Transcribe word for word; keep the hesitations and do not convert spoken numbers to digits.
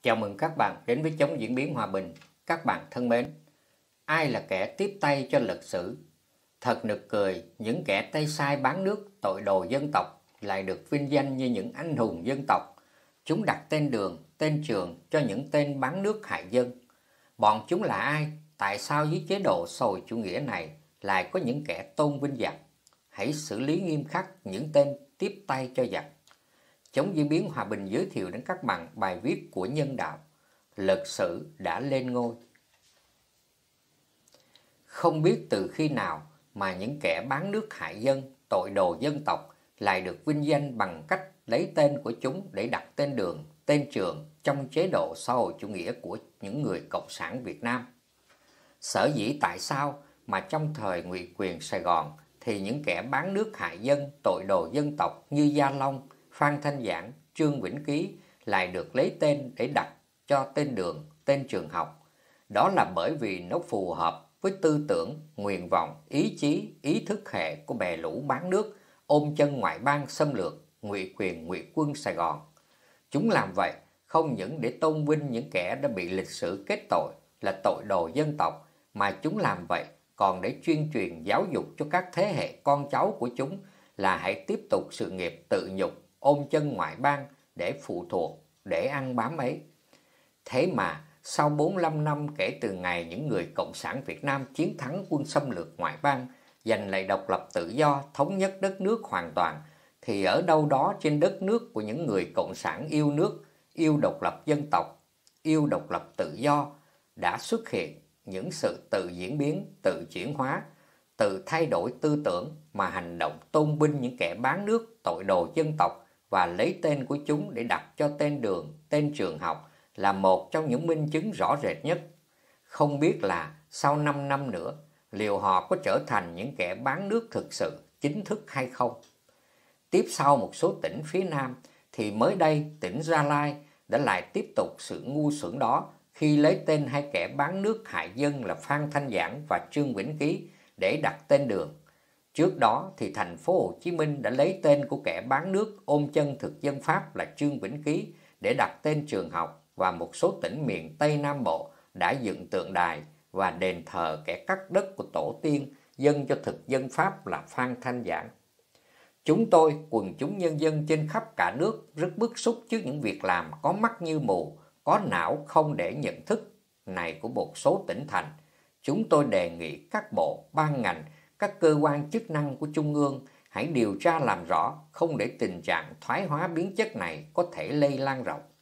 Chào mừng các bạn đến với Chống Diễn biến Hòa bình. Các bạn thân mến, ai là kẻ tiếp tay cho lịch sử? Thật nực cười, những kẻ tay sai bán nước tội đồ dân tộc lại được vinh danh như những anh hùng dân tộc. Chúng đặt tên đường, tên trường cho những tên bán nước hại dân. Bọn chúng là ai? Tại sao dưới chế độ xã hội chủ nghĩa này lại có những kẻ tôn vinh giặc? Hãy xử lý nghiêm khắc những tên tiếp tay cho giặc. Chống Diễn biến Hòa bình giới thiệu đến các bạn bài viết của Nhân Đạo, lịch sử đã lên ngôi. Không biết từ khi nào mà những kẻ bán nước hại dân, tội đồ dân tộc lại được vinh danh bằng cách lấy tên của chúng để đặt tên đường, tên trường trong chế độ xã hội chủ nghĩa của những người cộng sản Việt Nam. Sở dĩ tại sao mà trong thời ngụy quyền Sài Gòn thì những kẻ bán nước hại dân, tội đồ dân tộc như Gia Long, Phan Thanh Giảng, Trương Vĩnh Ký lại được lấy tên để đặt cho tên đường, tên trường học. Đó là bởi vì nó phù hợp với tư tưởng, nguyện vọng, ý chí, ý thức hệ của bè lũ bán nước, ôm chân ngoại bang xâm lược, ngụy quyền ngụy quân Sài Gòn. Chúng làm vậy không những để tôn vinh những kẻ đã bị lịch sử kết tội là tội đồ dân tộc, mà chúng làm vậy còn để chuyên truyền giáo dục cho các thế hệ con cháu của chúng là hãy tiếp tục sự nghiệp tự nhục, ôm chân ngoại bang để phụ thuộc, để ăn bám ấy. Thế mà sau bốn mươi lăm năm kể từ ngày những người Cộng sản Việt Nam chiến thắng quân xâm lược ngoại bang, giành lại độc lập tự do, thống nhất đất nước hoàn toàn, thì ở đâu đó trên đất nước của những người Cộng sản yêu nước, yêu độc lập dân tộc, yêu độc lập tự do, đã xuất hiện những sự tự diễn biến, tự chuyển hóa, tự thay đổi tư tưởng mà hành động tôn vinh những kẻ bán nước, tội đồ dân tộc và lấy tên của chúng để đặt cho tên đường, tên trường học là một trong những minh chứng rõ rệt nhất. Không biết là sau năm năm nữa, liệu họ có trở thành những kẻ bán nước thực sự, chính thức hay không? Tiếp sau một số tỉnh phía Nam, thì mới đây tỉnh Gia Lai đã lại tiếp tục sự ngu xuẩn đó khi lấy tên hai kẻ bán nước hại dân là Phan Thanh Giảng và Trương Vĩnh Ký để đặt tên đường. Trước đó thì thành phố Hồ Chí Minh đã lấy tên của kẻ bán nước ôm chân thực dân Pháp là Trương Vĩnh Ký để đặt tên trường học, và một số tỉnh miền Tây Nam Bộ đã dựng tượng đài và đền thờ kẻ cắt đất của tổ tiên dâng cho thực dân Pháp là Phan Thanh Giảng. Chúng tôi, quần chúng nhân dân trên khắp cả nước rất bức xúc trước những việc làm có mắt như mù, có não không để nhận thức này của một số tỉnh thành. Chúng tôi đề nghị các bộ, ban ngành, các cơ quan chức năng của Trung ương hãy điều tra làm rõ, không để tình trạng thoái hóa biến chất này có thể lây lan rộng.